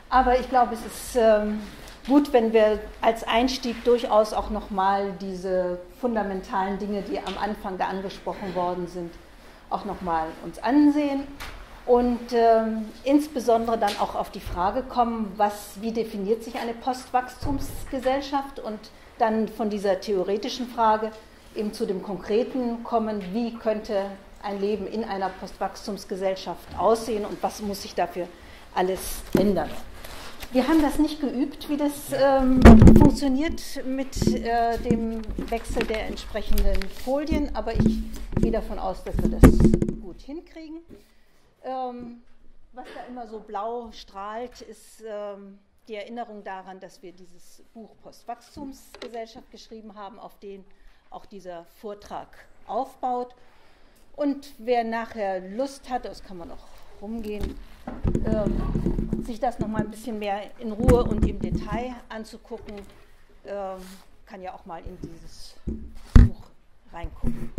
Aber ich glaube, es ist gut, wenn wir als Einstieg durchaus auch nochmal diese fundamentalen Dinge, die am Anfang da angesprochen worden sind, auch nochmal uns ansehen und insbesondere dann auch auf die Frage kommen, wie definiert sich eine Postwachstumsgesellschaft, und dann von dieser theoretischen Frage eben zu dem Konkreten kommen, wie könnte ein Leben in einer Postwachstumsgesellschaft aussehen und was muss sich dafür alles ändern. Wir haben das nicht geübt, wie das funktioniert mit dem Wechsel der entsprechenden Folien, aber ich gehe davon aus, dass wir das gut hinkriegen. Was da immer so blau strahlt, ist die Erinnerung daran, dass wir dieses Buch Postwachstumsgesellschaft geschrieben haben, auf den auch dieser Vortrag aufbaut. Und wer nachher Lust hat, das kann man noch rumgehen, sich das noch mal ein bisschen mehr in Ruhe und im Detail anzugucken, kann ja auch mal in dieses Buch reingucken.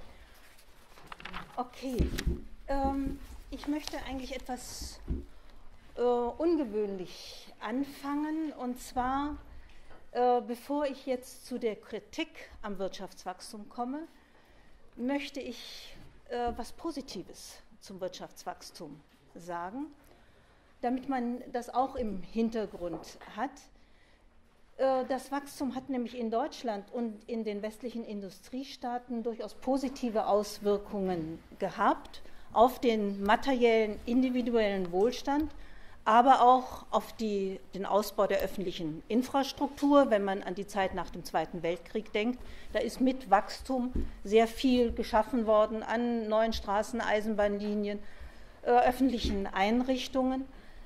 Okay, ich möchte eigentlich etwas ungewöhnlich anfangen, und zwar, bevor ich jetzt zu der Kritik am Wirtschaftswachstum komme, möchte ich was Positives zum Wirtschaftswachstum sagen, damit man das auch im Hintergrund hat. Das Wachstum hat nämlich in Deutschland und in den westlichen Industriestaaten durchaus positive Auswirkungen gehabt auf den materiellen, individuellen Wohlstand, aber auch auf den Ausbau der öffentlichen Infrastruktur. Wenn man an die Zeit nach dem Zweiten Weltkrieg denkt, da ist mit Wachstum sehr viel geschaffen worden an neuen Straßen, Eisenbahnlinien, öffentlichen Einrichtungen.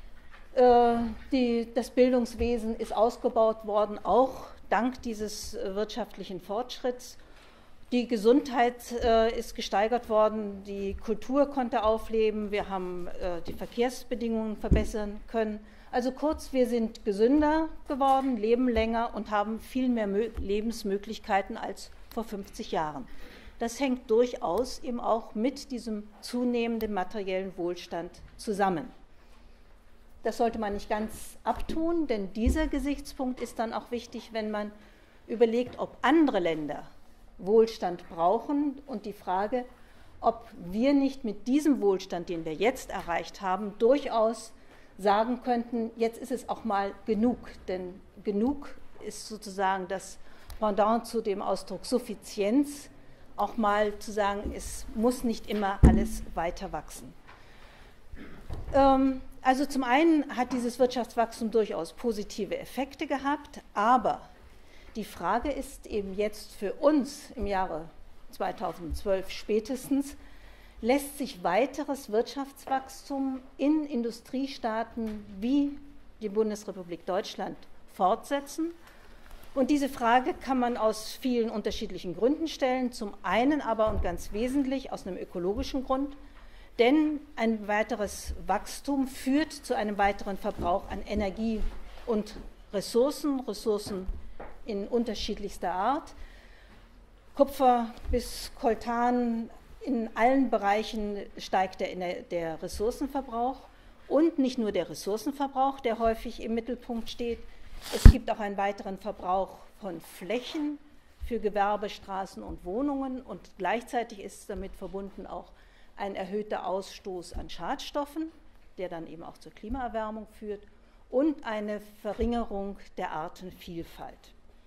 Das Bildungswesen ist ausgebaut worden, auch dank dieses wirtschaftlichen Fortschritts. Die Gesundheit ist gesteigert worden, die Kultur konnte aufleben, wir haben die Verkehrsbedingungen verbessern können. Also kurz, wir sind gesünder geworden, leben länger und haben viel mehr Lebensmöglichkeiten als vor 50 Jahren. Das hängt durchaus eben auch mit diesem zunehmenden materiellen Wohlstand zusammen. Das sollte man nicht ganz abtun, denn dieser Gesichtspunkt ist dann auch wichtig, wenn man überlegt, ob andere Länder Wohlstand brauchen, und die Frage, ob wir nicht mit diesem Wohlstand, den wir jetzt erreicht haben, durchaus sagen könnten, jetzt ist es auch mal genug. Denn genug ist sozusagen das Pendant zu dem Ausdruck Suffizienz, auch mal zu sagen, es muss nicht immer alles weiter wachsen. Also zum einen hat dieses Wirtschaftswachstum durchaus positive Effekte gehabt, aber die Frage ist eben jetzt für uns im Jahre 2012 spätestens, lässt sich weiteres Wirtschaftswachstum in Industriestaaten wie die Bundesrepublik Deutschland fortsetzen? Und diese Frage kann man aus vielen unterschiedlichen Gründen stellen, zum einen aber und ganz wesentlich aus einem ökologischen Grund, denn ein weiteres Wachstum führt zu einem weiteren Verbrauch an Energie und Ressourcen in unterschiedlichster Art. Kupfer bis Coltan, in allen Bereichen steigt der Ressourcenverbrauch, und nicht nur der Ressourcenverbrauch, der häufig im Mittelpunkt steht. Es gibt auch einen weiteren Verbrauch von Flächen für Gewerbe, Straßen und Wohnungen, und gleichzeitig ist damit verbunden auch ein erhöhter Ausstoß an Schadstoffen, der dann eben auch zur Klimaerwärmung führt, und eine Verringerung der Artenvielfalt.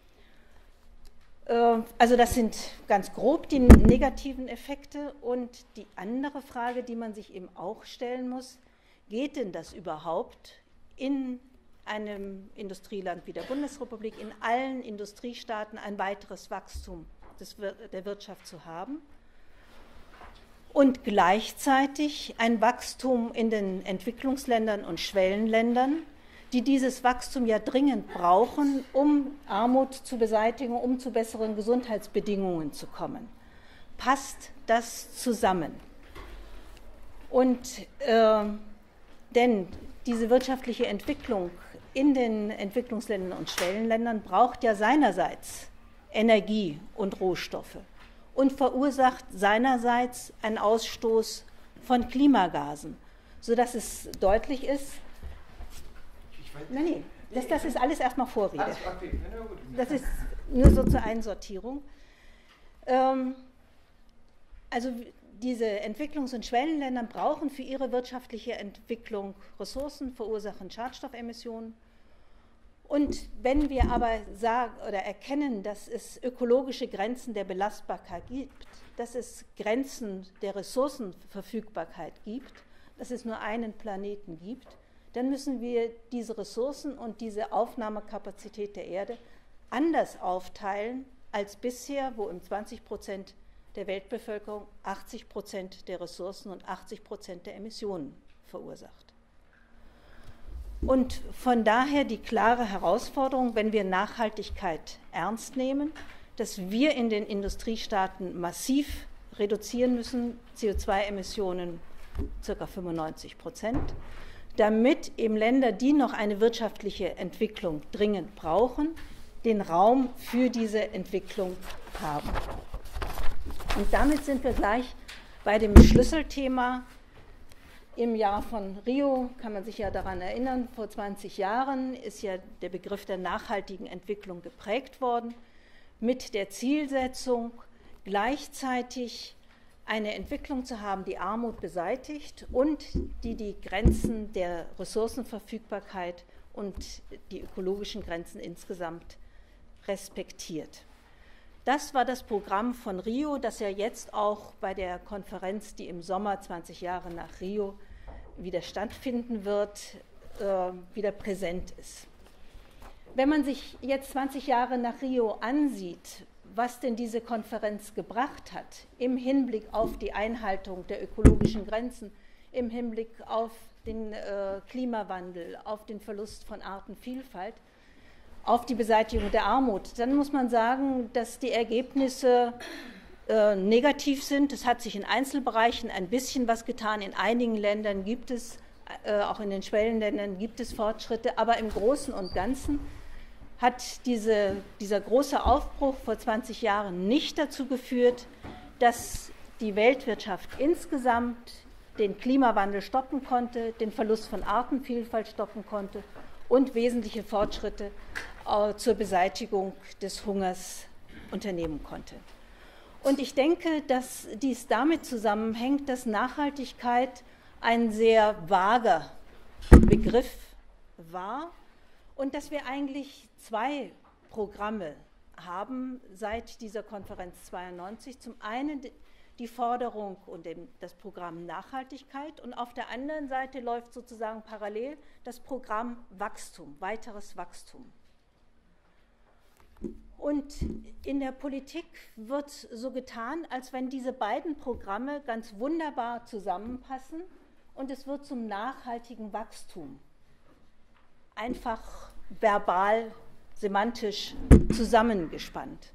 Also das sind ganz grob die negativen Effekte. Und die andere Frage, die man sich eben auch stellen muss, geht denn das überhaupt in einem Industrieland wie der Bundesrepublik, in allen Industriestaaten ein weiteres Wachstum der Wirtschaft zu haben und gleichzeitig ein Wachstum in den Entwicklungsländern und Schwellenländern, die dieses Wachstum ja dringend brauchen, um Armut zu beseitigen, um zu besseren Gesundheitsbedingungen zu kommen. Passt das zusammen? Und denn diese wirtschaftliche Entwicklung in den Entwicklungsländern und Schwellenländern braucht ja seinerseits Energie und Rohstoffe und verursacht seinerseits einen Ausstoß von Klimagasen, sodass es deutlich ist. Ich Nein, das ist alles erstmal Vorrede. Alles, okay. Ja, gut. Das ist nur so zur Einsortierung. Also diese Entwicklungs- und Schwellenländer brauchen für ihre wirtschaftliche Entwicklung Ressourcen, verursachen Schadstoffemissionen. Und wenn wir aber sagen oder erkennen, dass es ökologische Grenzen der Belastbarkeit gibt, dass es Grenzen der Ressourcenverfügbarkeit gibt, dass es nur einen Planeten gibt, dann müssen wir diese Ressourcen und diese Aufnahmekapazität der Erde anders aufteilen als bisher, wo 20% der Weltbevölkerung 80% der Ressourcen und 80% der Emissionen verursacht. Und von daher die klare Herausforderung, wenn wir Nachhaltigkeit ernst nehmen, dass wir in den Industriestaaten massiv reduzieren müssen, CO2-Emissionen ca. 95%, damit eben Länder, die noch eine wirtschaftliche Entwicklung dringend brauchen, den Raum für diese Entwicklung haben. Und damit sind wir gleich bei dem Schlüsselthema. Im Jahr von Rio, kann man sich ja daran erinnern, vor 20 Jahren ist ja der Begriff der nachhaltigen Entwicklung geprägt worden, mit der Zielsetzung, gleichzeitig eine Entwicklung zu haben, die Armut beseitigt und die Grenzen der Ressourcenverfügbarkeit und die ökologischen Grenzen insgesamt respektiert. Das war das Programm von Rio, das ja jetzt auch bei der Konferenz, die im Sommer 20 Jahre nach Rio wieder stattfinden wird, wieder präsent ist. Wenn man sich jetzt 20 Jahre nach Rio ansieht, was denn diese Konferenz gebracht hat, im Hinblick auf die Einhaltung der ökologischen Grenzen, im Hinblick auf den Klimawandel, auf den Verlust von Artenvielfalt, auf die Beseitigung der Armut, dann muss man sagen, dass die Ergebnisse negativ sind. Es hat sich in Einzelbereichen ein bisschen was getan. In einigen Ländern gibt es, auch in den Schwellenländern gibt es Fortschritte, aber im Großen und Ganzen hat dieser große Aufbruch vor 20 Jahren nicht dazu geführt, dass die Weltwirtschaft insgesamt den Klimawandel stoppen konnte, den Verlust von Artenvielfalt stoppen konnte und wesentliche Fortschritte zur Beseitigung des Hungers unternehmen konnte. Und ich denke, dass dies damit zusammenhängt, dass Nachhaltigkeit ein sehr vager Begriff war und dass wir eigentlich zwei Programme haben seit dieser Konferenz 92. Zum einen die Forderung und das Programm Nachhaltigkeit und auf der anderen Seite läuft sozusagen parallel das Programm Wachstum, weiteres Wachstum. Und in der Politik wird so getan, als wenn diese beiden Programme ganz wunderbar zusammenpassen und es wird zum nachhaltigen Wachstum einfach verbal, semantisch zusammengespannt.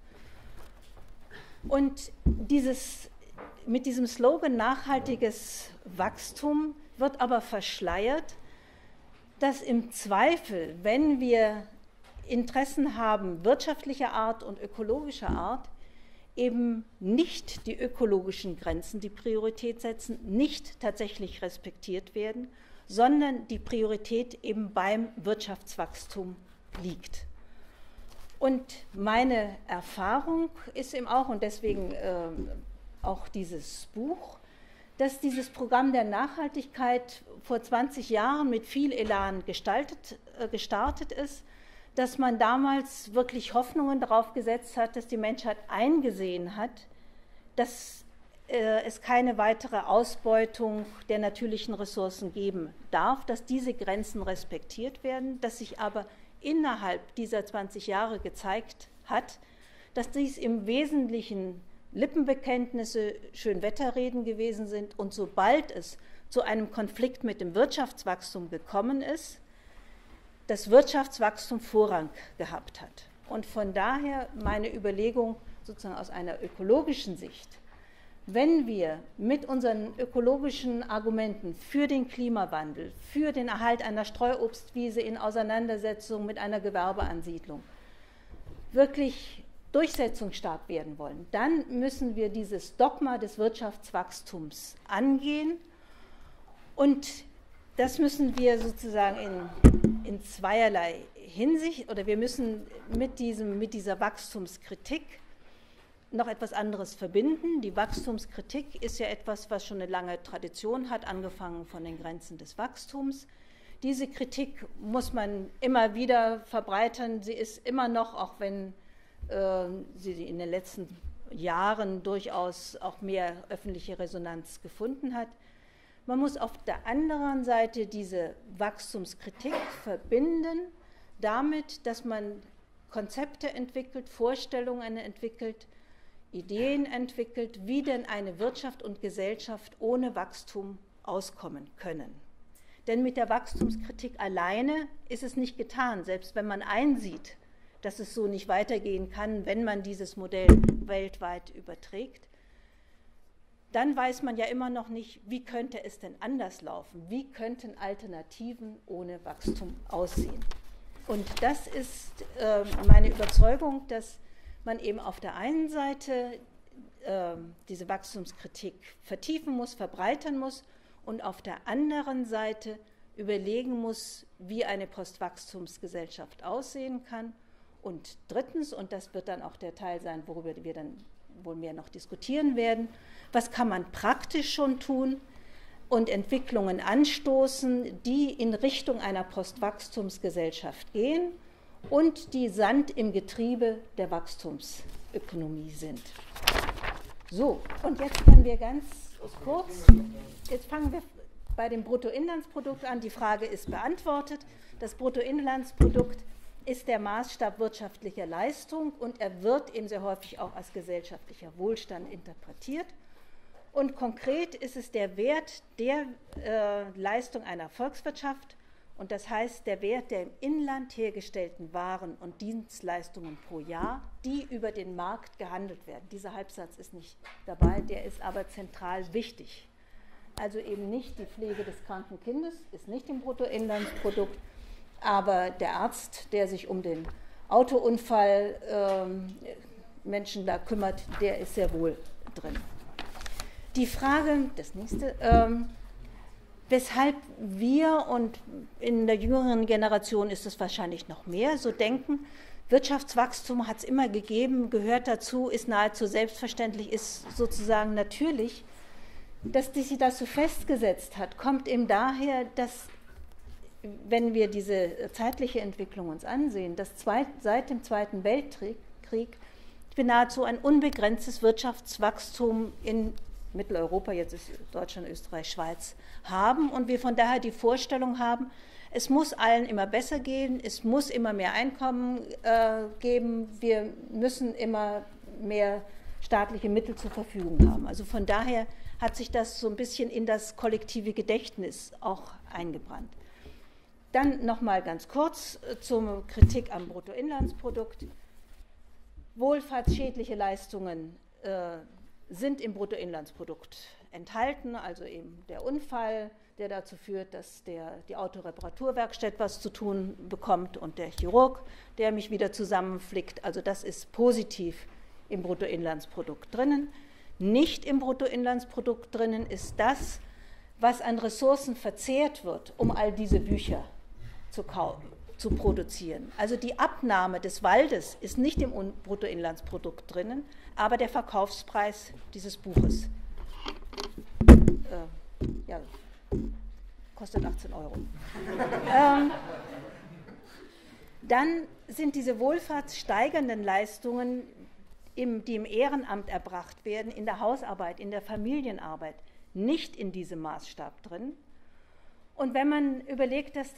Und mit diesem Slogan nachhaltiges Wachstum wird aber verschleiert, dass im Zweifel, wenn wir Interessen haben, wirtschaftlicher Art und ökologischer Art, eben nicht die ökologischen Grenzen die Priorität setzen, nicht tatsächlich respektiert werden, sondern die Priorität eben beim Wirtschaftswachstum liegt. Und meine Erfahrung ist eben auch, und deswegen auch dieses Buch, dass dieses Programm der Nachhaltigkeit vor 20 Jahren mit viel Elan gestartet ist, dass man damals wirklich Hoffnungen darauf gesetzt hat, dass die Menschheit eingesehen hat, dass es keine weitere Ausbeutung der natürlichen Ressourcen geben darf, dass diese Grenzen respektiert werden, dass sich aber innerhalb dieser 20 Jahre gezeigt hat, dass dies im Wesentlichen Lippenbekenntnisse, Schönwetterreden gewesen sind und sobald es zu einem Konflikt mit dem Wirtschaftswachstum gekommen ist, das Wirtschaftswachstum Vorrang gehabt hat. Und von daher meine Überlegung sozusagen aus einer ökologischen Sicht, wenn wir mit unseren ökologischen Argumenten für den Klimawandel, für den Erhalt einer Streuobstwiese in Auseinandersetzung mit einer Gewerbeansiedlung wirklich durchsetzungsstark werden wollen, dann müssen wir dieses Dogma des Wirtschaftswachstums angehen und das müssen wir sozusagen in in zweierlei Hinsicht, oder wir müssen mit dieser Wachstumskritik noch etwas anderes verbinden. Die Wachstumskritik ist ja etwas, was schon eine lange Tradition hat, angefangen von den Grenzen des Wachstums. Diese Kritik muss man immer wieder verbreitern. Sie ist immer noch, auch wenn sie in den letzten Jahren durchaus auch mehr öffentliche Resonanz gefunden hat. Man muss auf der anderen Seite diese Wachstumskritik verbinden damit, dass man Konzepte entwickelt, Vorstellungen entwickelt, Ideen entwickelt, wie denn eine Wirtschaft und Gesellschaft ohne Wachstum auskommen können. Denn mit der Wachstumskritik alleine ist es nicht getan, selbst wenn man einsieht, dass es so nicht weitergehen kann, wenn man dieses Modell weltweit überträgt. Dann weiß man ja immer noch nicht, wie könnte es denn anders laufen? Wie könnten Alternativen ohne Wachstum aussehen? Und das ist meine Überzeugung, dass man eben auf der einen Seite diese Wachstumskritik vertiefen muss, verbreitern muss und auf der anderen Seite überlegen muss, wie eine Postwachstumsgesellschaft aussehen kann. Und drittens, und das wird dann auch der Teil sein, worüber wir dann wohl mehr noch diskutieren werden, was kann man praktisch schon tun und Entwicklungen anstoßen, die in Richtung einer Postwachstumsgesellschaft gehen und die Sand im Getriebe der Wachstumsökonomie sind. So, und jetzt können wir ganz kurz, jetzt fangen wir bei dem Bruttoinlandsprodukt an. Die Frage ist beantwortet. Das Bruttoinlandsprodukt ist der Maßstab wirtschaftlicher Leistung und er wird eben sehr häufig auch als gesellschaftlicher Wohlstand interpretiert. Und konkret ist es der Wert der Leistung einer Volkswirtschaft und das heißt der Wert der im Inland hergestellten Waren und Dienstleistungen pro Jahr, die über den Markt gehandelt werden. Dieser Halbsatz ist nicht dabei, der ist aber zentral wichtig. Also eben nicht die Pflege des kranken Kindes, ist nicht im Bruttoinlandsprodukt, aber der Arzt, der sich um den Autounfall Menschen da kümmert, der ist sehr wohl drin. Die Frage, das nächste, weshalb wir und in der jüngeren Generation ist es wahrscheinlich noch mehr, so denken, Wirtschaftswachstum hat es immer gegeben, gehört dazu, ist nahezu selbstverständlich, ist sozusagen natürlich. Dass sich das so festgesetzt hat, kommt eben daher, dass, wenn wir diese zeitliche Entwicklung uns ansehen, dass seit dem Zweiten Weltkrieg wir nahezu ein unbegrenztes Wirtschaftswachstum in Mitteleuropa, jetzt ist Deutschland, Österreich, Schweiz, haben und wir von daher die Vorstellung haben, es muss allen immer besser gehen, es muss immer mehr Einkommen geben, wir müssen immer mehr staatliche Mittel zur Verfügung haben. Also von daher hat sich das so ein bisschen in das kollektive Gedächtnis auch eingebrannt. Dann nochmal ganz kurz zur Kritik am Bruttoinlandsprodukt. Wohlfahrtsschädliche Leistungen sind im Bruttoinlandsprodukt enthalten, also eben der Unfall, der dazu führt, dass die Autoreparaturwerkstatt was zu tun bekommt und der Chirurg, der mich wieder zusammenflickt. Also das ist positiv im Bruttoinlandsprodukt drinnen. Nicht im Bruttoinlandsprodukt drinnen ist das, was an Ressourcen verzehrt wird, um all diese Bücher zu produzieren. Also die Abnahme des Waldes ist nicht im Bruttoinlandsprodukt drinnen, aber der Verkaufspreis dieses Buches kostet 18 Euro. Dann sind diese wohlfahrtssteigernden Leistungen, die im Ehrenamt erbracht werden, in der Hausarbeit, in der Familienarbeit, nicht in diesem Maßstab drin. Und wenn man überlegt, dass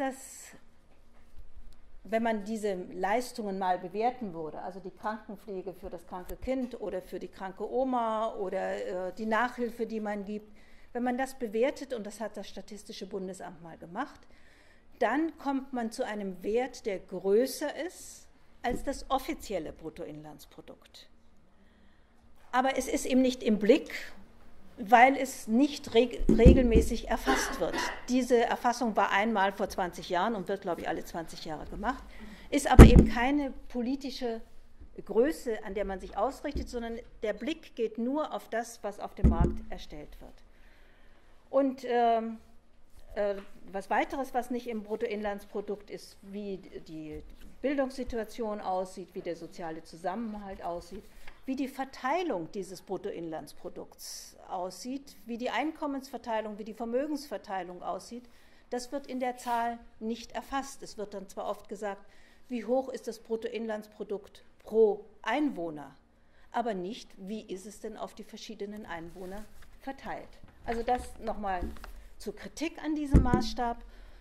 wenn man diese Leistungen mal bewerten würde, also die Krankenpflege für das kranke Kind oder für die kranke Oma oder die Nachhilfe, die man gibt, wenn man das bewertet, und das hat das Statistische Bundesamt mal gemacht, dann kommt man zu einem Wert, der größer ist als das offizielle Bruttoinlandsprodukt. Aber es ist eben nicht im Blick, weil es nicht regelmäßig erfasst wird. Diese Erfassung war einmal vor 20 Jahren und wird, glaube ich, alle 20 Jahre gemacht, ist aber eben keine politische Größe, an der man sich ausrichtet, sondern der Blick geht nur auf das, was auf dem Markt erstellt wird. Und was weiteres, was nicht im Bruttoinlandsprodukt ist, wie die Bildungssituation aussieht, wie der soziale Zusammenhalt aussieht, wie die Verteilung dieses Bruttoinlandsprodukts aussieht, wie die Einkommensverteilung, wie die Vermögensverteilung aussieht, das wird in der Zahl nicht erfasst. Es wird dann zwar oft gesagt, wie hoch ist das Bruttoinlandsprodukt pro Einwohner, aber nicht, wie ist es denn auf die verschiedenen Einwohner verteilt. Also das nochmal zur Kritik an diesem Maßstab.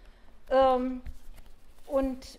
Und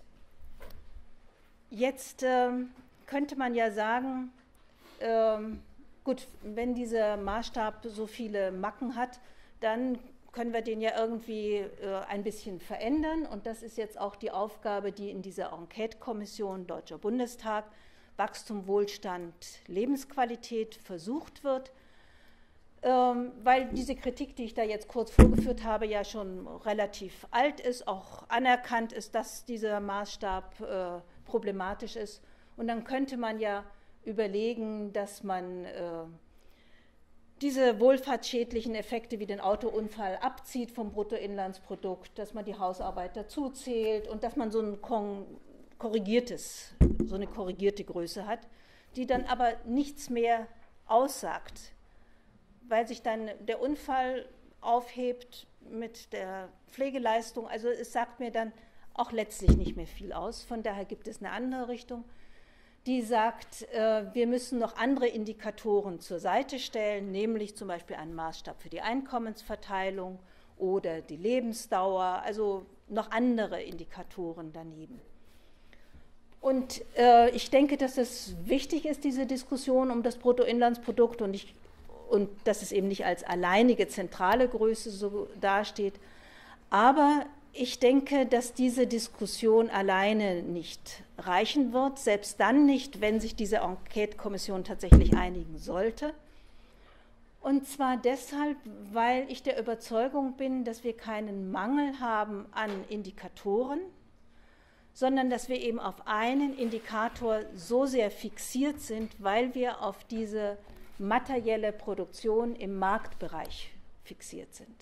jetzt könnte man ja sagen, gut, wenn dieser Maßstab so viele Macken hat, dann können wir den ja irgendwie ein bisschen verändern. Und das ist jetzt auch die Aufgabe, die in dieser Enquete-Kommission Deutscher Bundestag, Wachstum, Wohlstand, Lebensqualität versucht wird. Weil diese Kritik, die ich da jetzt kurz vorgeführt habe, ja schon relativ alt ist, auch anerkannt ist, dass dieser Maßstab problematisch ist. Und dann könnte man ja überlegen, dass man diese wohlfahrtsschädlichen Effekte wie den Autounfall abzieht vom Bruttoinlandsprodukt, dass man die Hausarbeit dazuzählt und dass man so eine korrigierte Größe hat, die dann aber nichts mehr aussagt, weil sich dann der Unfall aufhebt mit der Pflegeleistung. Also es sagt mir dann auch letztlich nicht mehr viel aus. Von daher gibt es eine andere Richtung, die sagt, wir müssen noch andere Indikatoren zur Seite stellen, nämlich zum Beispiel einen Maßstab für die Einkommensverteilung oder die Lebensdauer, also noch andere Indikatoren daneben. Und ich denke, dass es wichtig ist, diese Diskussion um das Bruttoinlandsprodukt und dass es eben nicht als alleinige zentrale Größe so dasteht. Aber ich denke, dass diese Diskussion alleine nicht reichen wird, selbst dann nicht, wenn sich diese Enquete-Kommission tatsächlich einigen sollte. Und zwar deshalb, weil ich der Überzeugung bin, dass wir keinen Mangel haben an Indikatoren, sondern dass wir eben auf einen Indikator so sehr fixiert sind, weil wir auf diese materielle Produktion im Marktbereich fixiert sind.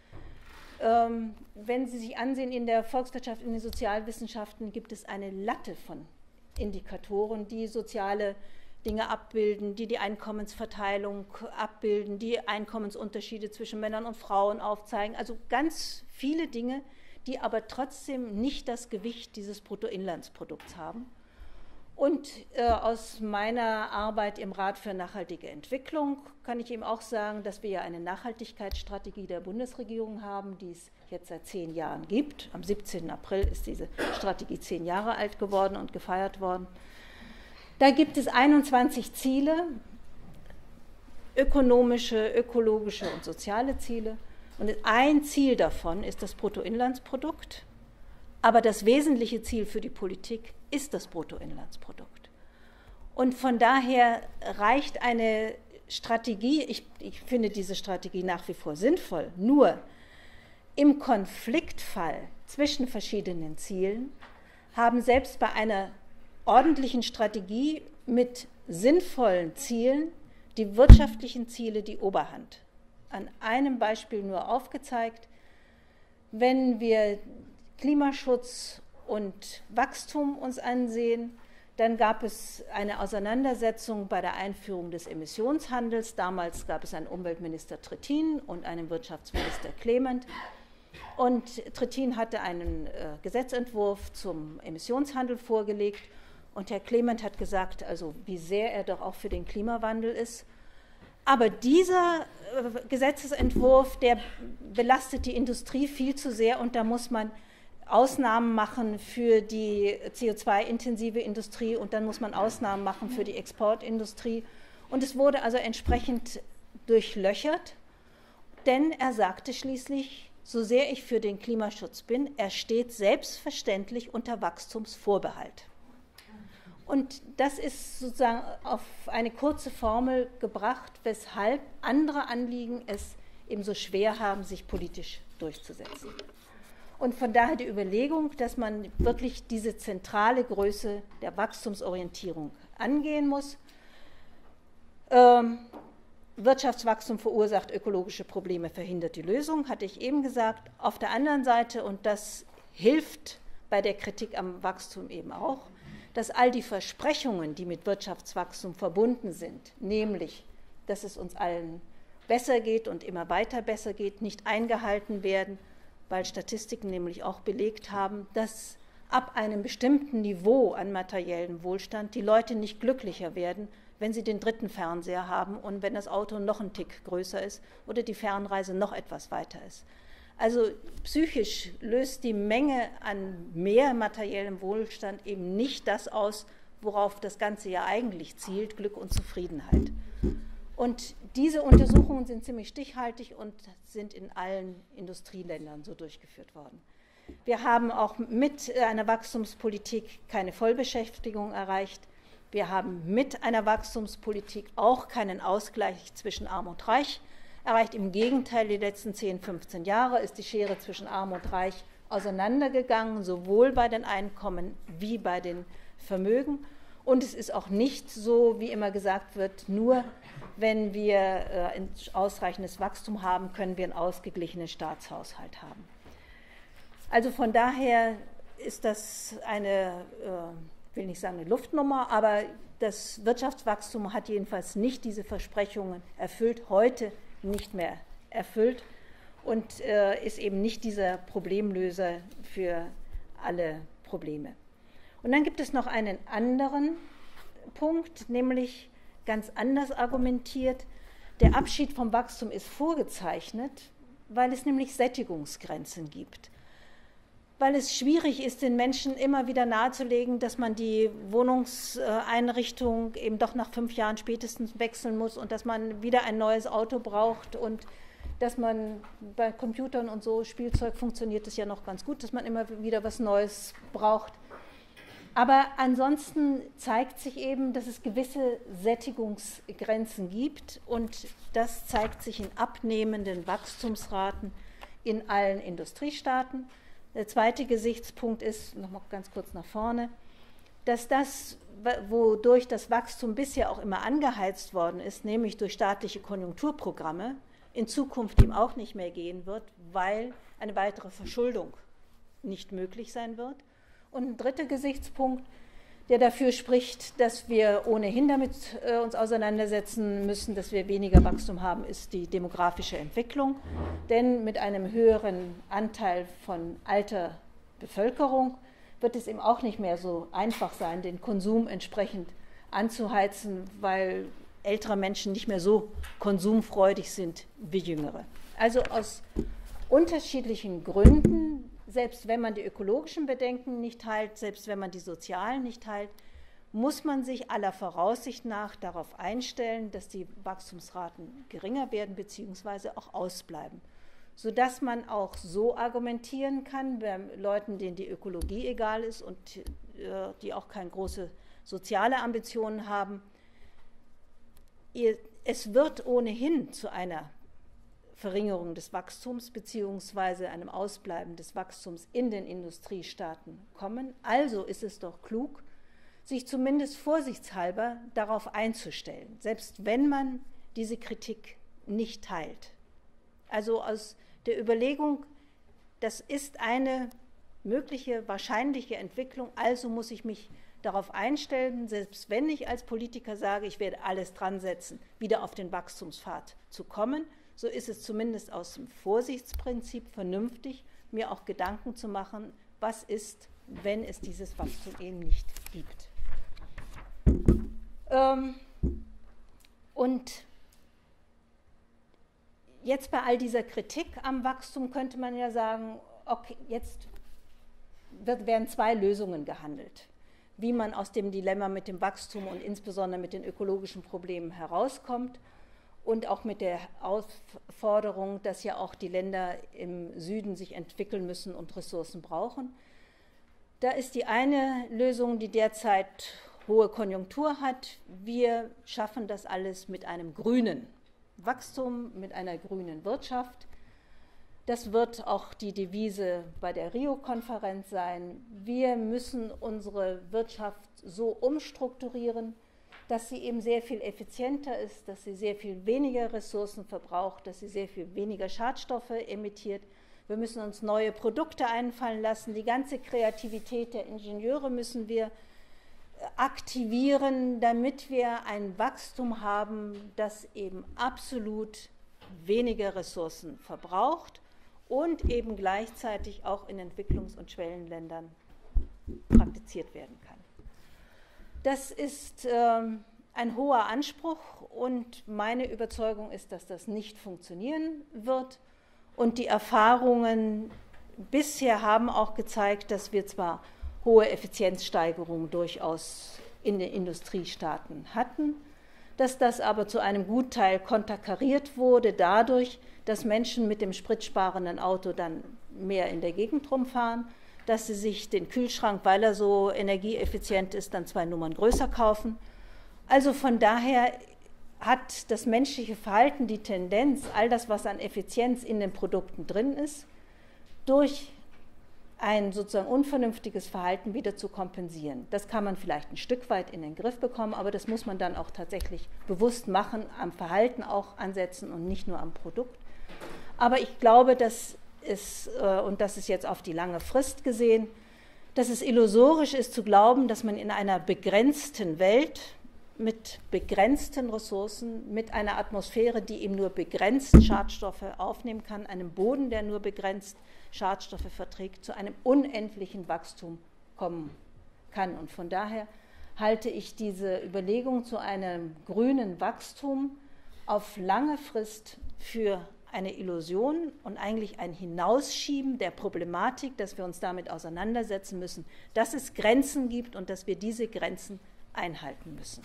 Wenn Sie sich ansehen, in der Volkswirtschaft, in den Sozialwissenschaften gibt es eine Latte von Indikatoren, die soziale Dinge abbilden, die die Einkommensverteilung abbilden, die Einkommensunterschiede zwischen Männern und Frauen aufzeigen. Also ganz viele Dinge, die aber trotzdem nicht das Gewicht dieses Bruttoinlandsprodukts haben. Und aus meiner Arbeit im Rat für nachhaltige Entwicklung kann ich eben auch sagen, dass wir ja eine Nachhaltigkeitsstrategie der Bundesregierung haben, die es jetzt seit 10 Jahren gibt. Am 17. April ist diese Strategie 10 Jahre alt geworden und gefeiert worden. Da gibt es 21 Ziele, ökonomische, ökologische und soziale Ziele. Und ein Ziel davon ist das Bruttoinlandsprodukt. Aber das wesentliche Ziel für die Politik ist das Bruttoinlandsprodukt. Und von daher reicht eine Strategie, ich finde diese Strategie nach wie vor sinnvoll, nur im Konfliktfall zwischen verschiedenen Zielen haben selbst bei einer ordentlichen Strategie mit sinnvollen Zielen die wirtschaftlichen Ziele die Oberhand. An einem Beispiel nur aufgezeigt, wenn wir Klimaschutz und Wachstum uns ansehen, dann gab es eine Auseinandersetzung bei der Einführung des Emissionshandels. Damals gab es einen Umweltminister Trittin und einen Wirtschaftsminister Clement. Und Trittin hatte einen Gesetzentwurf zum Emissionshandel vorgelegt. Und Herr Clement hat gesagt, also wie sehr er doch auch für den Klimawandel ist. Aber dieser Gesetzesentwurf, der belastet die Industrie viel zu sehr und da muss man Ausnahmen machen für die CO2-intensive Industrie und dann muss man Ausnahmen machen für die Exportindustrie. Und es wurde also entsprechend durchlöchert, denn er sagte schließlich, so sehr ich für den Klimaschutz bin, er steht selbstverständlich unter Wachstumsvorbehalt. Und das ist sozusagen auf eine kurze Formel gebracht, weshalb andere Anliegen es eben so schwer haben, sich politisch durchzusetzen. Und von daher die Überlegung, dass man wirklich diese zentrale Größe der Wachstumsorientierung angehen muss. Wirtschaftswachstum verursacht ökologische Probleme, verhindert die Lösung, hatte ich eben gesagt. Auf der anderen Seite, und das hilft bei der Kritik am Wachstum eben auch, dass all die Versprechungen, die mit Wirtschaftswachstum verbunden sind, nämlich, dass es uns allen besser geht und immer weiter besser geht, nicht eingehalten werden, weil Statistiken nämlich auch belegt haben, dass ab einem bestimmten Niveau an materiellem Wohlstand die Leute nicht glücklicher werden, wenn sie den dritten Fernseher haben und wenn das Auto noch einen Tick größer ist oder die Fernreise noch etwas weiter ist. Also psychisch löst die Menge an mehr materiellem Wohlstand eben nicht das aus, worauf das Ganze ja eigentlich zielt, Glück und Zufriedenheit. Und diese Untersuchungen sind ziemlich stichhaltig und sind in allen Industrieländern so durchgeführt worden. Wir haben auch mit einer Wachstumspolitik keine Vollbeschäftigung erreicht. Wir haben mit einer Wachstumspolitik auch keinen Ausgleich zwischen Arm und Reich erreicht. Im Gegenteil, die letzten 10, 15 Jahre ist die Schere zwischen Arm und Reich auseinandergegangen, sowohl bei den Einkommen wie bei den Vermögen. Und es ist auch nicht so, wie immer gesagt wird, nur wenn wir ausreichendes Wachstum haben, können wir einen ausgeglichenen Staatshaushalt haben. Also von daher ist das eine, ich will nicht sagen eine Luftnummer, aber das Wirtschaftswachstum hat jedenfalls nicht diese Versprechungen erfüllt, heute nicht mehr erfüllt und ist eben nicht dieser Problemlöser für alle Probleme. Und dann gibt es noch einen anderen Punkt, nämlich ganz anders argumentiert. Der Abschied vom Wachstum ist vorgezeichnet, weil es nämlich Sättigungsgrenzen gibt. Weil es schwierig ist, den Menschen immer wieder nahezulegen, dass man die Wohnungseinrichtung eben doch nach 5 Jahren spätestens wechseln muss und dass man wieder ein neues Auto braucht und dass man bei Computern und so Spielzeug funktioniert es ja noch ganz gut, dass man immer wieder was Neues braucht. Aber ansonsten zeigt sich eben, dass es gewisse Sättigungsgrenzen gibt und das zeigt sich in abnehmenden Wachstumsraten in allen Industriestaaten. Der zweite Gesichtspunkt ist, noch mal ganz kurz nach vorne, dass das, wodurch das Wachstum bisher auch immer angeheizt worden ist, nämlich durch staatliche Konjunkturprogramme, in Zukunft eben auch nicht mehr gehen wird, weil eine weitere Verschuldung nicht möglich sein wird. Und ein dritter Gesichtspunkt, der dafür spricht, dass wir ohnehin damit uns auseinandersetzen müssen, dass wir weniger Wachstum haben, ist die demografische Entwicklung. Denn mit einem höheren Anteil von alter Bevölkerung wird es eben auch nicht mehr so einfach sein, den Konsum entsprechend anzuheizen, weil ältere Menschen nicht mehr so konsumfreudig sind wie jüngere. Also aus unterschiedlichen Gründen, selbst wenn man die ökologischen Bedenken nicht teilt, selbst wenn man die sozialen nicht teilt, muss man sich aller Voraussicht nach darauf einstellen, dass die Wachstumsraten geringer werden bzw. auch ausbleiben, sodass man auch so argumentieren kann, bei Leuten, denen die Ökologie egal ist und die auch keine große soziale Ambitionen haben, es wird ohnehin zu einer Verringerung des Wachstums bzw. einem Ausbleiben des Wachstums in den Industriestaaten kommen. Also ist es doch klug, sich zumindest vorsichtshalber darauf einzustellen, selbst wenn man diese Kritik nicht teilt. Also aus der Überlegung, das ist eine mögliche, wahrscheinliche Entwicklung, also muss ich mich darauf einstellen, selbst wenn ich als Politiker sage, ich werde alles dran setzen, wieder auf den Wachstumspfad zu kommen, so ist es zumindest aus dem Vorsichtsprinzip vernünftig, mir auch Gedanken zu machen, was ist, wenn es dieses Wachstum eben nicht gibt. Und jetzt bei all dieser Kritik am Wachstum könnte man ja sagen, okay, jetzt werden 2 Lösungen gehandelt, wie man aus dem Dilemma mit dem Wachstum und insbesondere mit den ökologischen Problemen herauskommt. Und auch mit der Aufforderung, dass ja auch die Länder im Süden sich entwickeln müssen und Ressourcen brauchen. Da ist die eine Lösung, die derzeit hohe Konjunktur hat. Wir schaffen das alles mit einem grünen Wachstum, mit einer grünen Wirtschaft. Das wird auch die Devise bei der Rio-Konferenz sein. Wir müssen unsere Wirtschaft so umstrukturieren, dass sie eben sehr viel effizienter ist, dass sie sehr viel weniger Ressourcen verbraucht, dass sie sehr viel weniger Schadstoffe emittiert. Wir müssen uns neue Produkte einfallen lassen. Die ganze Kreativität der Ingenieure müssen wir aktivieren, damit wir ein Wachstum haben, das eben absolut weniger Ressourcen verbraucht und eben gleichzeitig auch in Entwicklungs- und Schwellenländern praktiziert werden kann. Das ist ein hoher Anspruch und meine Überzeugung ist, dass das nicht funktionieren wird. Und die Erfahrungen bisher haben auch gezeigt, dass wir zwar hohe Effizienzsteigerungen durchaus in den Industriestaaten hatten, dass das aber zu einem Gutteil konterkariert wurde dadurch, dass Menschen mit dem spritsparenden Auto dann mehr in der Gegend rumfahren, dass sie sich den Kühlschrank, weil er so energieeffizient ist, dann 2 Nummern größer kaufen. Also von daher hat das menschliche Verhalten die Tendenz, all das, was an Effizienz in den Produkten drin ist, durch ein sozusagen unvernünftiges Verhalten wieder zu kompensieren. Das kann man vielleicht ein Stück weit in den Griff bekommen, aber das muss man dann auch tatsächlich bewusst machen, am Verhalten auch ansetzen und nicht nur am Produkt. Aber ich glaube, dass es, und das ist jetzt auf die lange Frist gesehen, dass es illusorisch ist zu glauben, dass man in einer begrenzten Welt mit begrenzten Ressourcen, mit einer Atmosphäre, die eben nur begrenzt Schadstoffe aufnehmen kann, einem Boden, der nur begrenzt Schadstoffe verträgt, zu einem unendlichen Wachstum kommen kann. Und von daher halte ich diese Überlegung zu einem grünen Wachstum auf lange Frist für eine Illusion und eigentlich ein Hinausschieben der Problematik, dass wir uns damit auseinandersetzen müssen, dass es Grenzen gibt und dass wir diese Grenzen einhalten müssen.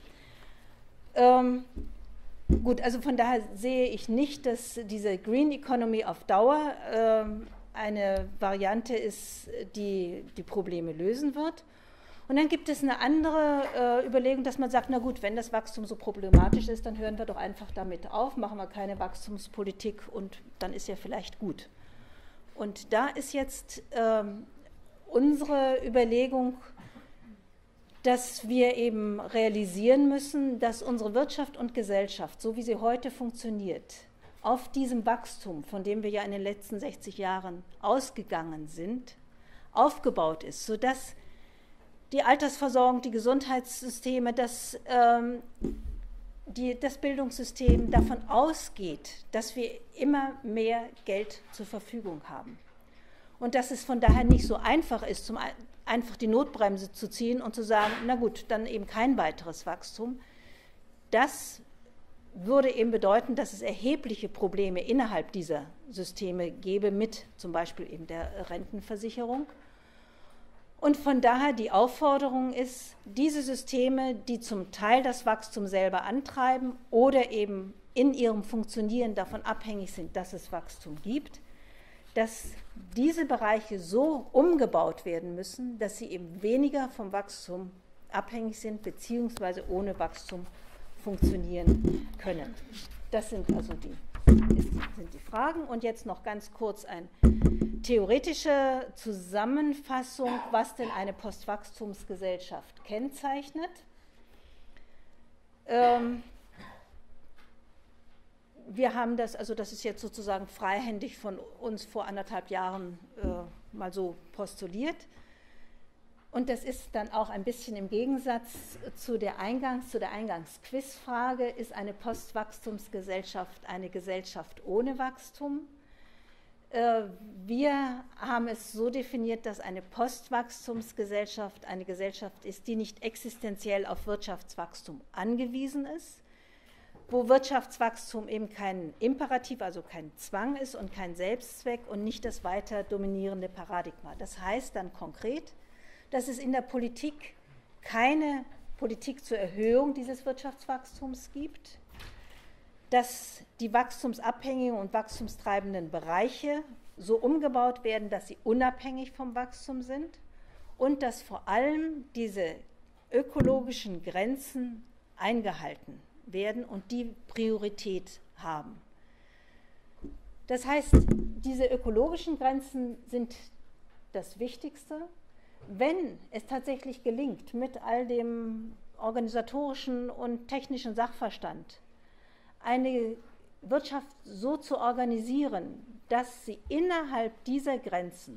Gut, also von daher sehe ich nicht, dass diese Green Economy auf Dauer eine Variante ist, die die Probleme lösen wird. Und dann gibt es eine andere Überlegung, dass man sagt, na gut, wenn das Wachstum so problematisch ist, dann hören wir doch einfach damit auf, machen wir keine Wachstumspolitik und dann ist ja vielleicht gut. Und da ist jetzt unsere Überlegung, dass wir eben realisieren müssen, dass unsere Wirtschaft und Gesellschaft, so wie sie heute funktioniert, auf diesem Wachstum, von dem wir ja in den letzten 60 Jahren ausgegangen sind, aufgebaut ist, sodass die Altersversorgung, die Gesundheitssysteme, das Bildungssystem davon ausgeht, dass wir immer mehr Geld zur Verfügung haben. Und dass es von daher nicht so einfach ist, einfach die Notbremse zu ziehen und zu sagen, na gut, dann eben kein weiteres Wachstum. Das würde eben bedeuten, dass es erhebliche Probleme innerhalb dieser Systeme gäbe, mit zum Beispiel eben der Rentenversicherung. Und von daher die Aufforderung ist, diese Systeme, die zum Teil das Wachstum selber antreiben oder eben in ihrem Funktionieren davon abhängig sind, dass es Wachstum gibt, dass diese Bereiche so umgebaut werden müssen, dass sie eben weniger vom Wachstum abhängig sind, beziehungsweise ohne Wachstum funktionieren können. Das sind also die Fragen. Und jetzt noch ganz kurz eine theoretische Zusammenfassung, was denn eine Postwachstumsgesellschaft kennzeichnet. Wir haben das, also das ist jetzt sozusagen freihändig von uns vor 1,5 Jahren mal so postuliert. Und das ist dann auch ein bisschen im Gegensatz zu der Eingangsquizfrage, ist eine Postwachstumsgesellschaft eine Gesellschaft ohne Wachstum? Wir haben es so definiert, dass eine Postwachstumsgesellschaft eine Gesellschaft ist, die nicht existenziell auf Wirtschaftswachstum angewiesen ist, wo Wirtschaftswachstum eben kein Imperativ, also kein Zwang ist und kein Selbstzweck und nicht das weiter dominierende Paradigma. Das heißt dann konkret, dass es in der Politik keine Politik zur Erhöhung dieses Wirtschaftswachstums gibt, dass die wachstumsabhängigen und wachstumstreibenden Bereiche so umgebaut werden, dass sie unabhängig vom Wachstum sind und dass vor allem diese ökologischen Grenzen eingehalten werden und die Priorität haben. Das heißt, diese ökologischen Grenzen sind das Wichtigste. Wenn es tatsächlich gelingt, mit all dem organisatorischen und technischen Sachverstand, eine Wirtschaft so zu organisieren, dass sie innerhalb dieser Grenzen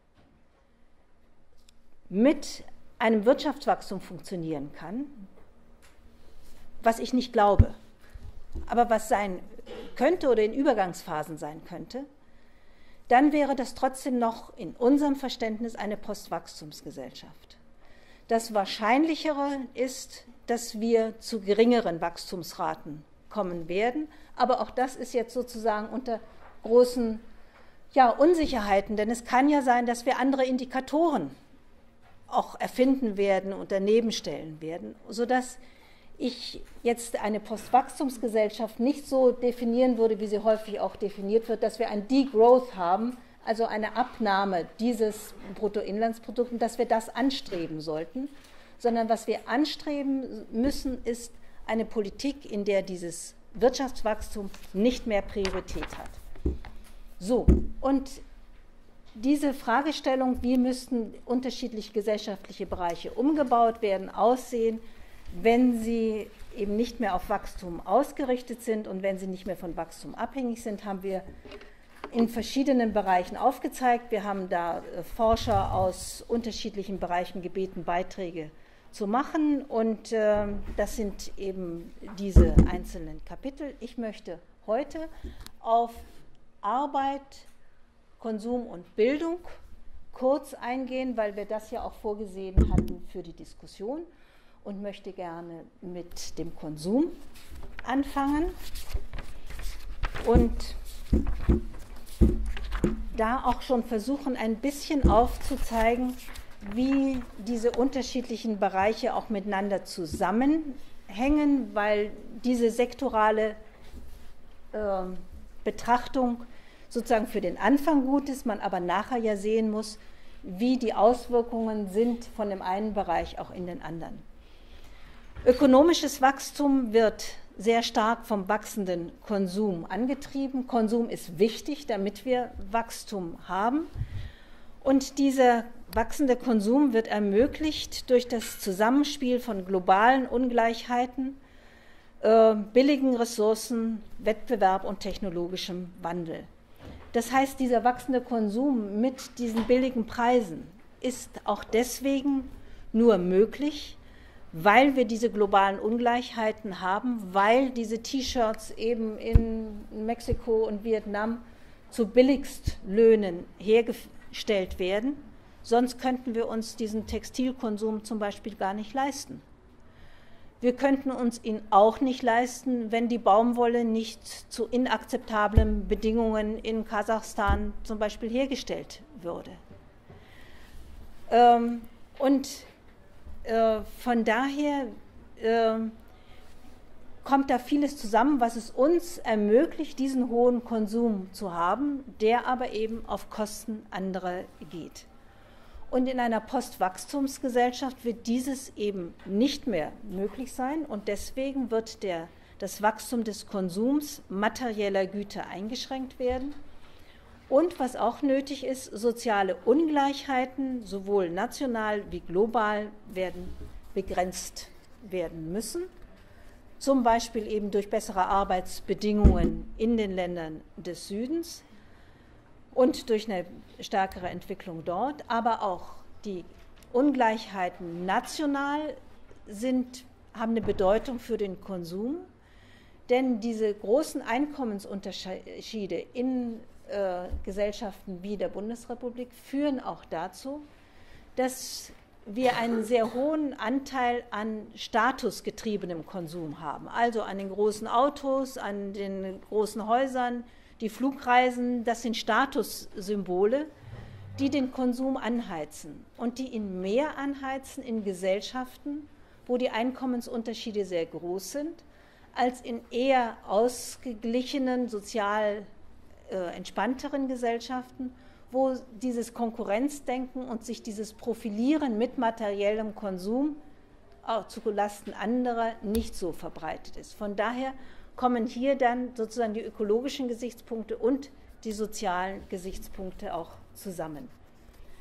mit einem Wirtschaftswachstum funktionieren kann, was ich nicht glaube, aber was sein könnte oder in Übergangsphasen sein könnte, dann wäre das trotzdem noch in unserem Verständnis eine Postwachstumsgesellschaft. Das Wahrscheinlichere ist, dass wir zu geringeren Wachstumsraten kommen werden, aber auch das ist jetzt sozusagen unter großen Unsicherheiten, denn es kann ja sein, dass wir andere Indikatoren auch erfinden werden und daneben stellen werden, sodass ich jetzt eine Postwachstumsgesellschaft nicht so definieren würde, wie sie häufig auch definiert wird, dass wir ein Degrowth haben, also eine Abnahme dieses Bruttoinlandsprodukts, dass wir das anstreben sollten, sondern was wir anstreben müssen, ist eine Politik, in der dieses Wirtschaftswachstum nicht mehr Priorität hat. So, und diese Fragestellung, wie müssten unterschiedliche gesellschaftliche Bereiche umgebaut werden, aussehen, wenn sie eben nicht mehr auf Wachstum ausgerichtet sind und wenn sie nicht mehr von Wachstum abhängig sind, haben wir in verschiedenen Bereichen aufgezeigt. Wir haben da Forscher aus unterschiedlichen Bereichen gebeten, Beiträge zu machen, und das sind eben diese einzelnen Kapitel. Ich möchte heute auf Arbeit, Konsum und Bildung kurz eingehen, weil wir das ja auch vorgesehen hatten für die Diskussion, und möchte gerne mit dem Konsum anfangen und da auch schon versuchen, ein bisschen aufzuzeigen, wie diese unterschiedlichen Bereiche auch miteinander zusammenhängen, weil diese sektorale Betrachtung sozusagen für den Anfang gut ist, man aber nachher ja sehen muss, wie die Auswirkungen sind von dem einen Bereich auch in den anderen. Ökonomisches Wachstum wird sehr stark vom wachsenden Konsum angetrieben. Konsum ist wichtig, damit wir Wachstum haben. Und dieser wachsende Konsum wird ermöglicht durch das Zusammenspiel von globalen Ungleichheiten, billigen Ressourcen, Wettbewerb und technologischem Wandel. Das heißt, dieser wachsende Konsum mit diesen billigen Preisen ist auch deswegen nur möglich, weil wir diese globalen Ungleichheiten haben, weil diese T-Shirts eben in Mexiko und Vietnam zu Billigstlöhnen hergestellt werden. Sonst könnten wir uns diesen Textilkonsum zum Beispiel gar nicht leisten. Wir könnten uns ihn auch nicht leisten, wenn die Baumwolle nicht zu inakzeptablen Bedingungen in Kasachstan zum Beispiel hergestellt würde. Von daher kommt da vieles zusammen, was es uns ermöglicht, diesen hohen Konsum zu haben, der aber eben auf Kosten anderer geht. Und in einer Postwachstumsgesellschaft wird dieses eben nicht mehr möglich sein, und deswegen wird das Wachstum des Konsums materieller Güter eingeschränkt werden. Und was auch nötig ist, soziale Ungleichheiten, sowohl national wie global, werden begrenzt werden müssen. Zum Beispiel eben durch bessere Arbeitsbedingungen in den Ländern des Südens und durch eine stärkere Entwicklung dort. Aber auch die Ungleichheiten national haben eine Bedeutung für den Konsum, denn diese großen Einkommensunterschiede in Gesellschaften wie der Bundesrepublik führen auch dazu, dass wir einen sehr hohen Anteil an statusgetriebenem Konsum haben. Also an den großen Autos, an den großen Häusern, die Flugreisen, das sind Statussymbole, die den Konsum anheizen und die ihn mehr anheizen in Gesellschaften, wo die Einkommensunterschiede sehr groß sind, als in eher ausgeglichenen, sozial entspannteren Gesellschaften, wo dieses Konkurrenzdenken und sich dieses Profilieren mit materiellem Konsum auch zulasten anderer nicht so verbreitet ist. Von daher kommen hier dann sozusagen die ökologischen Gesichtspunkte und die sozialen Gesichtspunkte auch zusammen.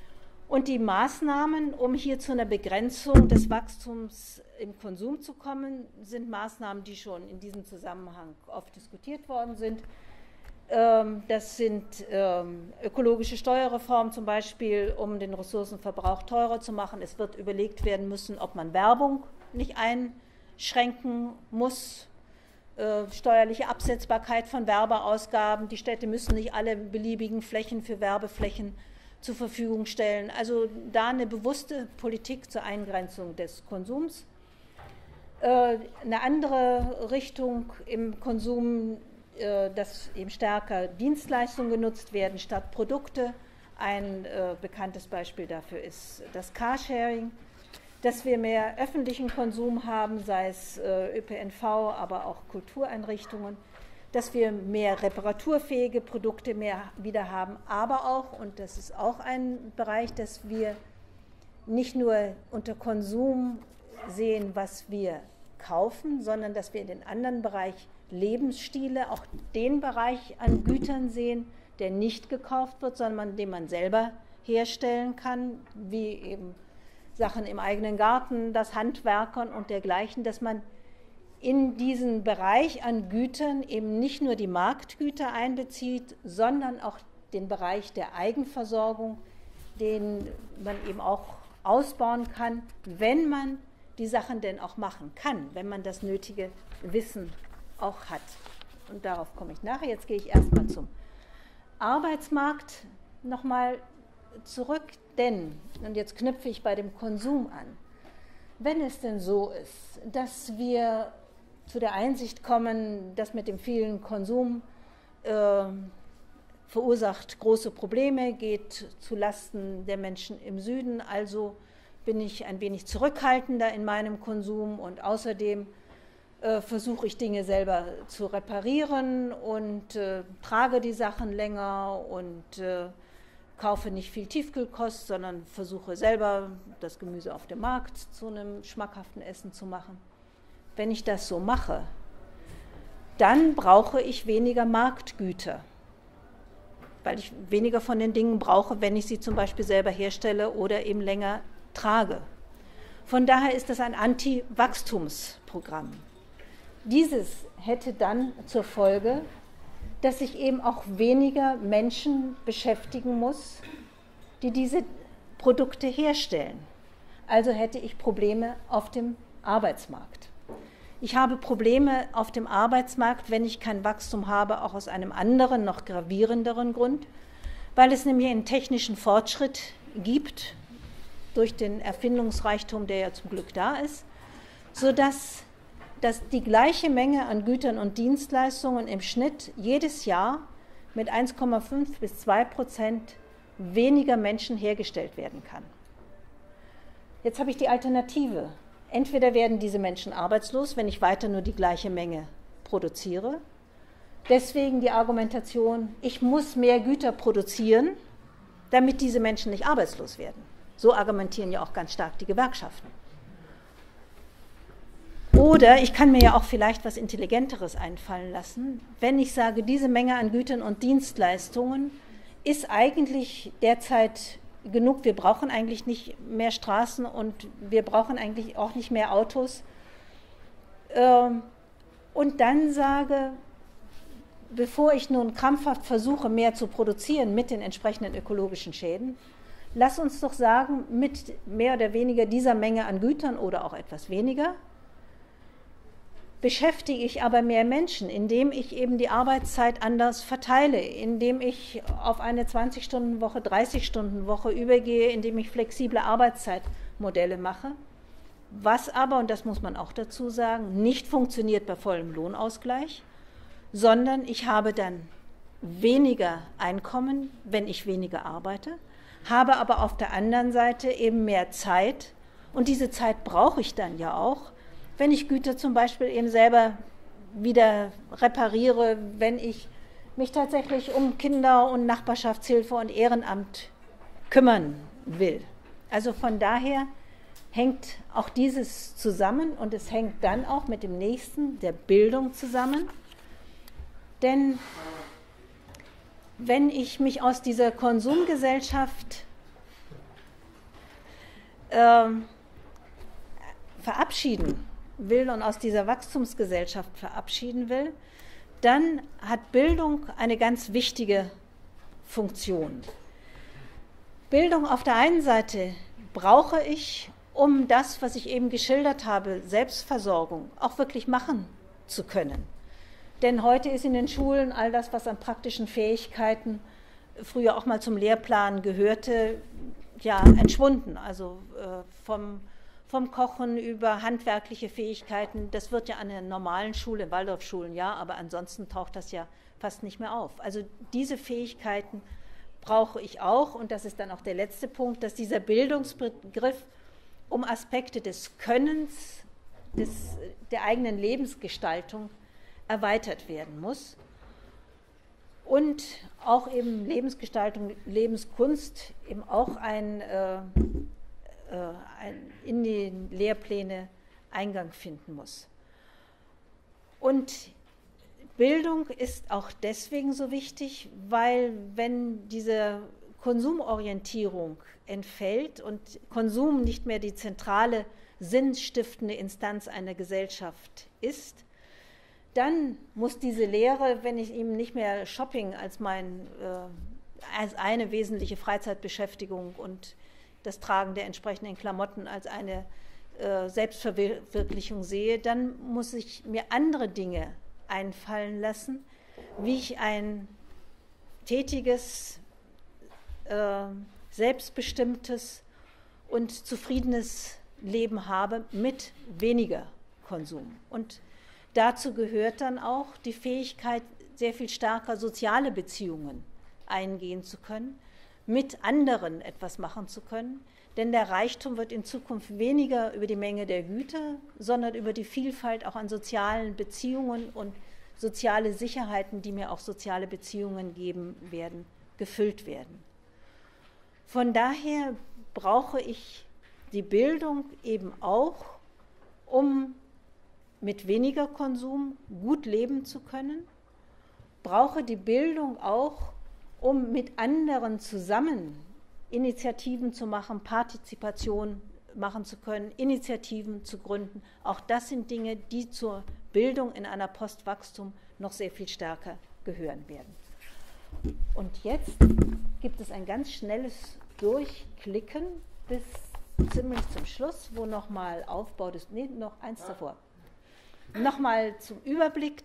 Und die Maßnahmen, um hier zu einer Begrenzung des Wachstums im Konsum zu kommen, sind Maßnahmen, die schon in diesem Zusammenhang oft diskutiert worden sind. Das sind ökologische Steuerreformen zum Beispiel, um den Ressourcenverbrauch teurer zu machen. Es wird überlegt werden müssen, ob man Werbung nicht einschränken muss. Steuerliche Absetzbarkeit von Werbeausgaben. Die Städte müssen nicht alle beliebigen Flächen für Werbeflächen zur Verfügung stellen. Also da eine bewusste Politik zur Eingrenzung des Konsums. Eine andere Richtung im Konsum, dass eben stärker Dienstleistungen genutzt werden statt Produkte. Ein bekanntes Beispiel dafür ist das Carsharing. Dass wir mehr öffentlichen Konsum haben, sei es ÖPNV, aber auch Kultureinrichtungen. Dass wir mehr reparaturfähige Produkte mehr wieder haben, aber auch, und das ist auch ein Bereich, dass wir nicht nur unter Konsum sehen, was wir kaufen, sondern dass wir in den anderen Bereich Lebensstile, auch den Bereich an Gütern sehen, der nicht gekauft wird, sondern den man selber herstellen kann, wie eben Sachen im eigenen Garten, das Handwerkern und dergleichen, dass man in diesen Bereich an Gütern eben nicht nur die Marktgüter einbezieht, sondern auch den Bereich der Eigenversorgung, den man eben auch ausbauen kann, wenn man die Sachen denn auch machen kann, wenn man das nötige Wissen auch hat. Und darauf komme ich nachher. Jetzt gehe ich erstmal zum Arbeitsmarkt nochmal zurück, denn, und jetzt knüpfe ich bei dem Konsum an, wenn es denn so ist, dass wir zu der Einsicht kommen, dass mit dem vielen Konsum verursacht große Probleme, geht zu Lasten der Menschen im Süden, also bin ich ein wenig zurückhaltender in meinem Konsum und außerdem versuche ich Dinge selber zu reparieren und trage die Sachen länger und kaufe nicht viel Tiefkühlkost, sondern versuche selber das Gemüse auf dem Markt zu einem schmackhaften Essen zu machen. Wenn ich das so mache, dann brauche ich weniger Marktgüter, weil ich weniger von den Dingen brauche, wenn ich sie zum Beispiel selber herstelle oder eben länger trage. Von daher ist das ein Anti-Wachstumsprogramm. Dieses hätte dann zur Folge, dass ich eben auch weniger Menschen beschäftigen muss, die diese Produkte herstellen. Also hätte ich Probleme auf dem Arbeitsmarkt. Ich habe Probleme auf dem Arbeitsmarkt, wenn ich kein Wachstum habe, auch aus einem anderen, noch gravierenderen Grund, weil es nämlich einen technischen Fortschritt gibt, durch den Erfindungsreichtum, der ja zum Glück da ist, sodass die gleiche Menge an Gütern und Dienstleistungen im Schnitt jedes Jahr mit 1,5 bis 2% weniger Menschen hergestellt werden kann. Jetzt habe ich die Alternative. Entweder werden diese Menschen arbeitslos, wenn ich weiter nur die gleiche Menge produziere. Deswegen die Argumentation, ich muss mehr Güter produzieren, damit diese Menschen nicht arbeitslos werden. So argumentieren ja auch ganz stark die Gewerkschaften. Oder ich kann mir ja auch vielleicht was Intelligenteres einfallen lassen, wenn ich sage, diese Menge an Gütern und Dienstleistungen ist eigentlich derzeit genug. Wir brauchen eigentlich nicht mehr Straßen und wir brauchen eigentlich auch nicht mehr Autos. Und dann sage, bevor ich nun krampfhaft versuche, mehr zu produzieren mit den entsprechenden ökologischen Schäden, lass uns doch sagen, mit mehr oder weniger dieser Menge an Gütern oder auch etwas weniger, beschäftige ich aber mehr Menschen, indem ich eben die Arbeitszeit anders verteile, indem ich auf eine 20-Stunden-Woche, 30-Stunden-Woche übergehe, indem ich flexible Arbeitszeitmodelle mache, was aber, und das muss man auch dazu sagen, nicht funktioniert bei vollem Lohnausgleich, sondern ich habe dann weniger Einkommen, wenn ich weniger arbeite, habe aber auf der anderen Seite eben mehr Zeit und diese Zeit brauche ich dann ja auch, wenn ich Güter zum Beispiel eben selber wieder repariere, wenn ich mich tatsächlich um Kinder- und Nachbarschaftshilfe und Ehrenamt kümmern will. Also von daher hängt auch dieses zusammen und es hängt dann auch mit dem nächsten, der Bildung zusammen. Denn wenn ich mich aus dieser Konsumgesellschaft verabschieden will und aus dieser Wachstumsgesellschaft verabschieden will, dann hat Bildung eine ganz wichtige Funktion. Bildung auf der einen Seite brauche ich, um das, was ich eben geschildert habe, Selbstversorgung, auch wirklich machen zu können. Denn heute ist in den Schulen all das, was an praktischen Fähigkeiten früher auch mal zum Lehrplan gehörte, ja, entschwunden. Also vom Kochen über handwerkliche Fähigkeiten, das wird ja an der normalen Schule, Waldorfschulen, ja, aber ansonsten taucht das ja fast nicht mehr auf. Also diese Fähigkeiten brauche ich auch, und das ist dann auch der letzte Punkt, dass dieser Bildungsbegriff um Aspekte des Könnens, der eigenen Lebensgestaltung erweitert werden muss. Und auch eben Lebensgestaltung, Lebenskunst eben auch in die Lehrpläne Eingang finden muss. Und Bildung ist auch deswegen so wichtig, weil wenn diese Konsumorientierung entfällt und Konsum nicht mehr die zentrale, sinnstiftende Instanz einer Gesellschaft ist, dann muss diese Lehre, wenn ich ihm nicht mehr Shopping als eine wesentliche Freizeitbeschäftigung und das Tragen der entsprechenden Klamotten als eine Selbstverwirklichung sehe, dann muss ich mir andere Dinge einfallen lassen, wie ich ein tätiges, selbstbestimmtes und zufriedenes Leben habe mit weniger Konsum. Und dazu gehört dann auch die Fähigkeit, sehr viel stärker soziale Beziehungen eingehen zu können, mit anderen etwas machen zu können. Denn der Reichtum wird in Zukunft weniger über die Menge der Güter, sondern über die Vielfalt auch an sozialen Beziehungen und soziale Sicherheiten, die mir auch soziale Beziehungen geben werden, gefüllt werden. Von daher brauche ich die Bildung eben auch, um mit weniger Konsum gut leben zu können, brauche die Bildung auch, um mit anderen zusammen Initiativen zu machen, Partizipation machen zu können, Initiativen zu gründen. Auch das sind Dinge, die zur Bildung in einer Postwachstum noch sehr viel stärker gehören werden. Und jetzt gibt es ein ganz schnelles Durchklicken bis ziemlich zum Schluss, wo nochmal Aufbau des, nee, noch eins davor. Nochmal zum Überblick.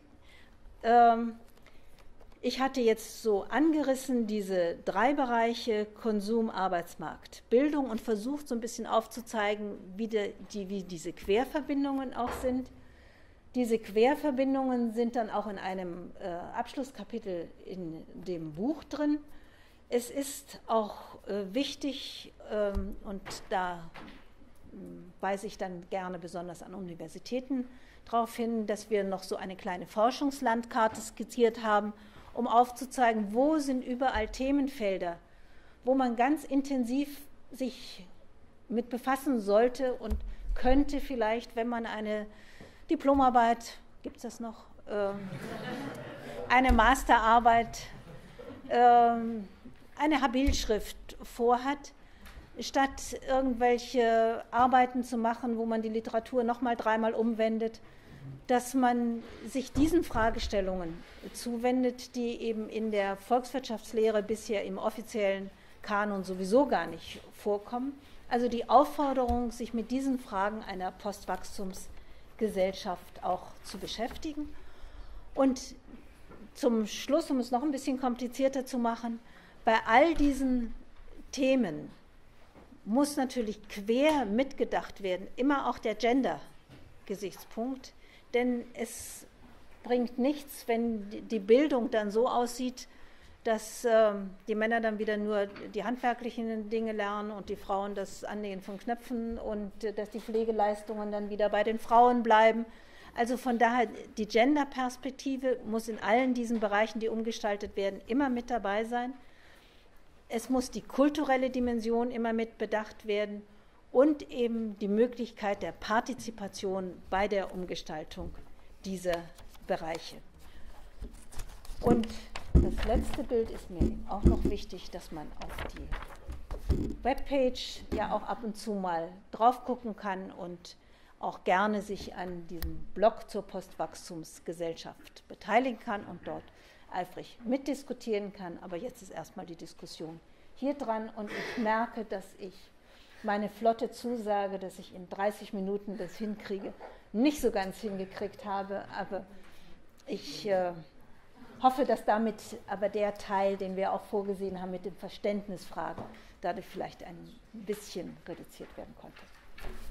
Ich hatte jetzt so angerissen diese 3 Bereiche Konsum, Arbeitsmarkt, Bildung und versucht so ein bisschen aufzuzeigen, wie diese Querverbindungen auch sind. Diese Querverbindungen sind dann auch in einem Abschlusskapitel in dem Buch drin. Es ist auch wichtig, und da weise ich dann gerne besonders an Universitäten darauf hin, dass wir noch so eine kleine Forschungslandkarte skizziert haben, um aufzuzeigen, wo sind überall Themenfelder, wo man ganz intensiv sich mit befassen sollte und könnte vielleicht, wenn man eine Diplomarbeit, gibt es das noch, eine Masterarbeit, eine Habilschrift vorhat, statt irgendwelche Arbeiten zu machen, wo man die Literatur nochmal 3-mal umwendet, dass man sich diesen Fragestellungen zuwendet, die eben in der Volkswirtschaftslehre bisher im offiziellen Kanon sowieso gar nicht vorkommen. Also die Aufforderung, sich mit diesen Fragen einer Postwachstumsgesellschaft auch zu beschäftigen. Und zum Schluss, um es noch ein bisschen komplizierter zu machen, bei all diesen Themen muss natürlich quer mitgedacht werden, immer auch der Gender-Gesichtspunkt, denn es bringt nichts, wenn die Bildung dann so aussieht, dass die Männer dann wieder nur die handwerklichen Dinge lernen und die Frauen das Annähen von Knöpfen und dass die Pflegeleistungen dann wieder bei den Frauen bleiben. Also von daher, die Gender-Perspektive muss in allen diesen Bereichen, die umgestaltet werden, immer mit dabei sein. Es muss die kulturelle Dimension immer mit bedacht werden und eben die Möglichkeit der Partizipation bei der Umgestaltung dieser Bereiche. Und das letzte Bild ist mir auch noch wichtig, dass man auf die Webpage ja auch ab und zu mal drauf gucken kann und auch gerne sich an diesem Blog zur Postwachstumsgesellschaft beteiligen kann und dort eifrig mitdiskutieren kann. Aber jetzt ist erstmal die Diskussion hier dran und ich merke, dass ich meine flotte Zusage, dass ich in 30 Minuten das hinkriege, nicht so ganz hingekriegt habe, aber ich hoffe, dass damit aber der Teil, den wir auch vorgesehen haben mit den Verständnisfragen, dadurch vielleicht ein bisschen reduziert werden konnte.